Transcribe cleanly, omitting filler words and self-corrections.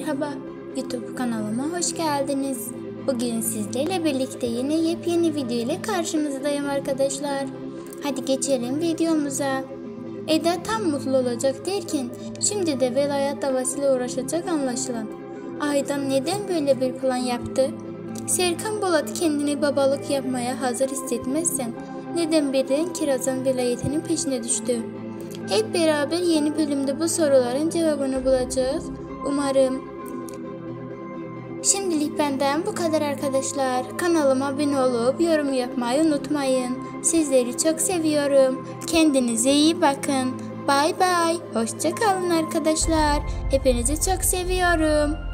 Merhaba, YouTube kanalıma hoş geldiniz. Bugün sizlerle birlikte yine yepyeni video ile karşınızdayım arkadaşlar. Hadi geçelim videomuza. Eda tam mutlu olacak derken şimdi de velayet davasıyla uğraşacak anlaşılan. Aydan neden böyle bir plan yaptı? Serkan Bolat kendini babalık yapmaya hazır hissetmezsen neden birden Kiraz'ın velayetinin peşine düştü? Hep beraber yeni bölümde bu soruların cevabını bulacağız. Umarım. Şimdilik benden bu kadar arkadaşlar. Kanalıma abone olup yorum yapmayı unutmayın. Sizleri çok seviyorum. Kendinize iyi bakın. Bay bay. Hoşça kalın arkadaşlar. Hepinizi çok seviyorum.